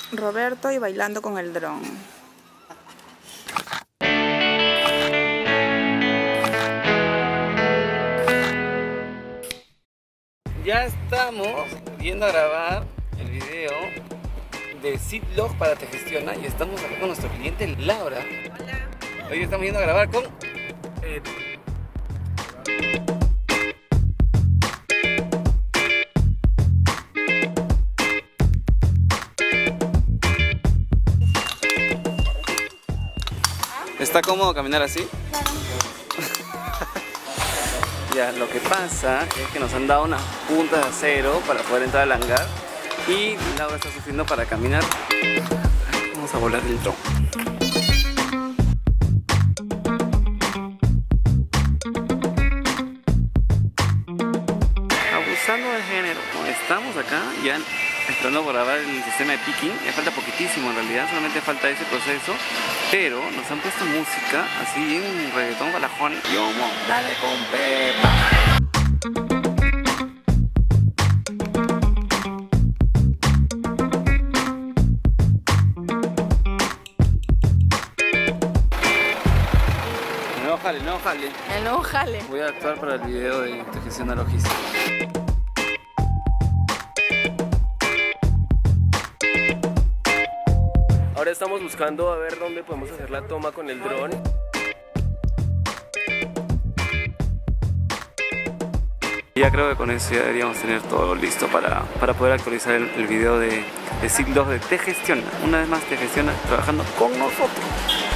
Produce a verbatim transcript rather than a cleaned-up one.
Roberto y bailando con el dron. Ya estamos yendo a grabar el video de Ziploc para Te Gestiona y estamos acá con nuestro cliente Laura. Hola. Hoy estamos yendo a grabar con Ed. ¿Está cómodo caminar así? Claro. Ya, lo que pasa es que nos han dado unas puntas de acero para poder entrar al hangar y Laura está sufriendo para caminar. Vamos a volar el dron. Abusando del género. Estamos acá ya esperando por grabar el sistema de picking. Ya falta poquitísimo en realidad, solamente falta ese proceso. Pero nos han puesto música así en reggaetón balajón. Yo, dale con pepa. No jale, no jale. El nuevo jale. Voy a actuar para el video de gestión de logística. Ahora estamos buscando a ver dónde podemos hacer la toma con el dron. Ya creo que con eso ya deberíamos tener todo listo para, para poder actualizar el, el video de, de Ziploc de Te Gestiona. Una vez más Te Gestiona trabajando con nosotros.